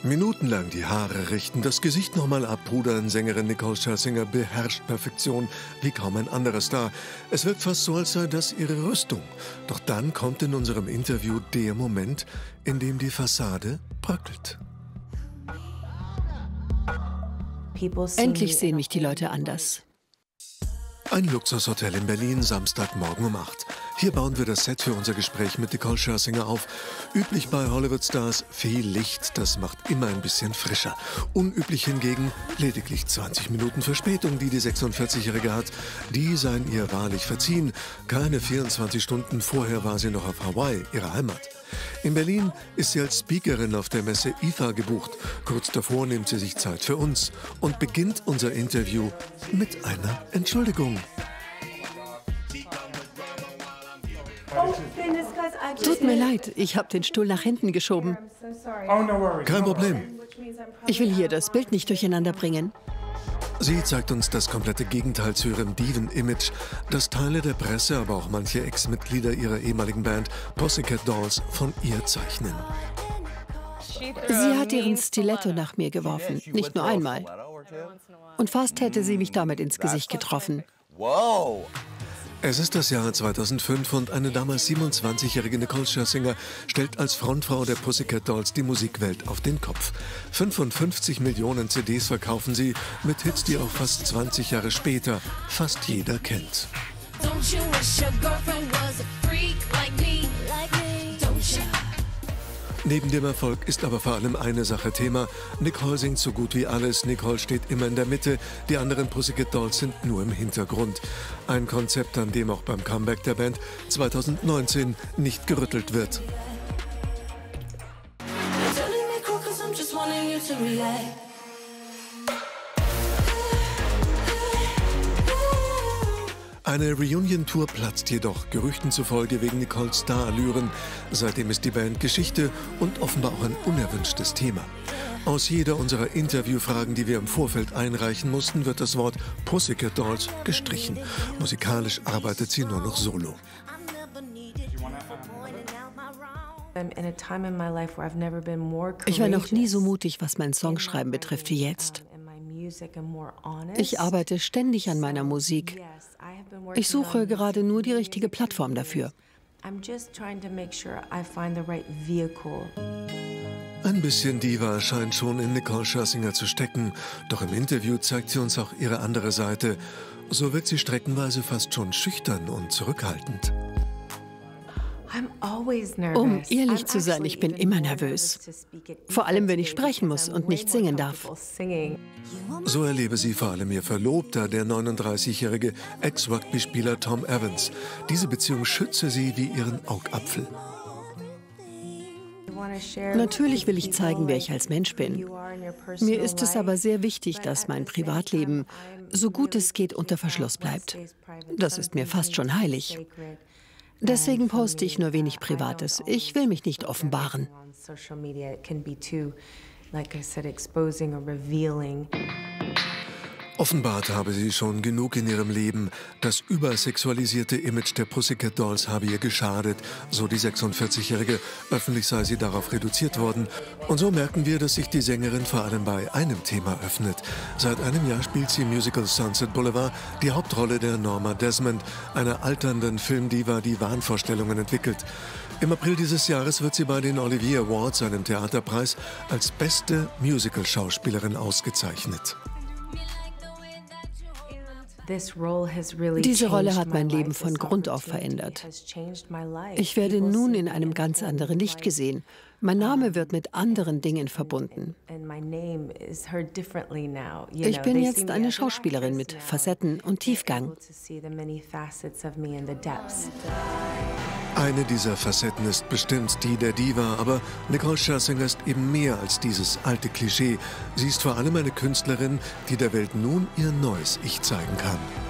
Minutenlang die Haare richten, das Gesicht nochmal abpudern. Sängerin Nicole Scherzinger beherrscht Perfektion wie kaum ein anderer Star. Es wirkt fast so, als sei das ihre Rüstung. Doch dann kommt in unserem Interview der Moment, in dem die Fassade bröckelt. Endlich sehen mich die Leute anders. Ein Luxushotel in Berlin, Samstagmorgen um 8. Hier bauen wir das Set für unser Gespräch mit Nicole Scherzinger auf. Üblich bei Hollywood-Stars viel Licht, das macht immer ein bisschen frischer. Unüblich hingegen lediglich 20 Minuten Verspätung, die 46-Jährige hat. Die seien ihr wahrlich verziehen. Keine 24 Stunden vorher war sie noch auf Hawaii, ihrer Heimat. In Berlin ist sie als Speakerin auf der Messe IFA gebucht. Kurz davor nimmt sie sich Zeit für uns und beginnt unser Interview mit einer Entschuldigung. Tut mir leid, ich habe den Stuhl nach hinten geschoben. Kein Problem. Ich will hier das Bild nicht durcheinander bringen. Sie zeigt uns das komplette Gegenteil zu ihrem Diven-Image, das Teile der Presse, aber auch manche Ex-Mitglieder ihrer ehemaligen Band Pussycat Dolls von ihr zeichnen. Sie hat ihren Stiletto nach mir geworfen, nicht nur einmal. Und fast hätte sie mich damit ins Gesicht getroffen. Wow! Es ist das Jahr 2005 und eine damals 27-jährige Nicole Scherzinger stellt als Frontfrau der Pussycat Dolls die Musikwelt auf den Kopf. 55 Millionen CDs verkaufen sie, mit Hits, die auch fast 20 Jahre später fast jeder kennt. Neben dem Erfolg ist aber vor allem eine Sache Thema. Nicole singt so gut wie alles, Nicole steht immer in der Mitte, die anderen Pussycat Dolls sind nur im Hintergrund. Ein Konzept, an dem auch beim Comeback der Band 2019 nicht gerüttelt wird. Eine Reunion-Tour platzt jedoch, Gerüchten zufolge wegen Nicoles Starallüren. Seitdem ist die Band Geschichte und offenbar auch ein unerwünschtes Thema. Aus jeder unserer Interviewfragen, die wir im Vorfeld einreichen mussten, wird das Wort Pussycat Dolls gestrichen. Musikalisch arbeitet sie nur noch solo. Ich war noch nie so mutig, was mein Songschreiben betrifft, wie jetzt. Ich arbeite ständig an meiner Musik. Ich suche gerade nur die richtige Plattform dafür. Ein bisschen Diva scheint schon in Nicole Scherzinger zu stecken. Doch im Interview zeigt sie uns auch ihre andere Seite. So wird sie streckenweise fast schon schüchtern und zurückhaltend. Um ehrlich zu sein, ich bin immer nervös. Vor allem, wenn ich sprechen muss und nicht singen darf. So erlebe sie vor allem ihr Verlobter, der 39-jährige Ex-Rugby-Spieler Tom Evans. Diese Beziehung schütze sie wie ihren Augapfel. Natürlich will ich zeigen, wer ich als Mensch bin. Mir ist es aber sehr wichtig, dass mein Privatleben, so gut es geht, unter Verschluss bleibt. Das ist mir fast schon heilig. Deswegen poste ich nur wenig Privates. Ich will mich nicht offenbaren. Offenbart habe sie schon genug in ihrem Leben. Das übersexualisierte Image der Pussycat Dolls habe ihr geschadet, so die 46-Jährige. Öffentlich sei sie darauf reduziert worden. Und so merken wir, dass sich die Sängerin vor allem bei einem Thema öffnet. Seit einem Jahr spielt sie im Musical Sunset Boulevard die Hauptrolle der Norma Desmond, einer alternden Filmdiva, die Wahnvorstellungen entwickelt. Im April dieses Jahres wird sie bei den Olivier Awards, einem Theaterpreis, als beste Musical-Schauspielerin ausgezeichnet. Diese Rolle hat mein Leben von Grund auf verändert. Ich werde nun in einem ganz anderen Licht gesehen. Mein Name wird mit anderen Dingen verbunden. Ich bin jetzt eine Schauspielerin mit Facetten und Tiefgang. Eine dieser Facetten ist bestimmt die der Diva, aber Nicole Scherzinger ist eben mehr als dieses alte Klischee. Sie ist vor allem eine Künstlerin, die der Welt nun ihr neues Ich zeigen kann.